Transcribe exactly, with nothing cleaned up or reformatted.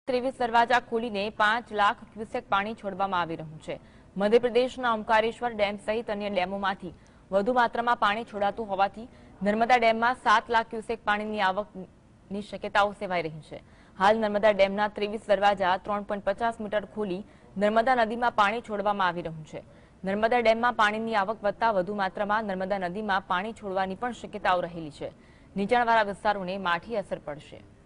ત્રેવીસ દરવાજા ખોલીને પાંચ લાખ ક્યુસેક પાણી છોડવામાં આવી રહ્યું છે। મધ્યપ્રદેશના ઓમકારેશ્વર ડેમ સહિત અન્ય ડેમોમાંથી વધુ માત્રામાં પાણી છોડાતું હોવાથી નર્મદા ડેમમાં સાત લાખ ક્યુસેક પાણીની આવકની શક્યતાઓ સેવાઈ રહી છે। હાલ નર્મદા ડેમના ત્રેવીસ દરવાજા ત્રણ પોઈન્ટ પચાસ મીટર ખોલી નર્મદા નદીમાં પાણી છોડવામાં આવી રહ્યું છે। નર્મદા ડેમમાં પાણીની આવક વધતા વધુ માત્રામાં નર્મદા નદીમાં પાણી છોડવાની પણ શક્યતાઓ રહેલી છે। નીચાણવાળા વિસ્તારોને માઠી અસર પડશે।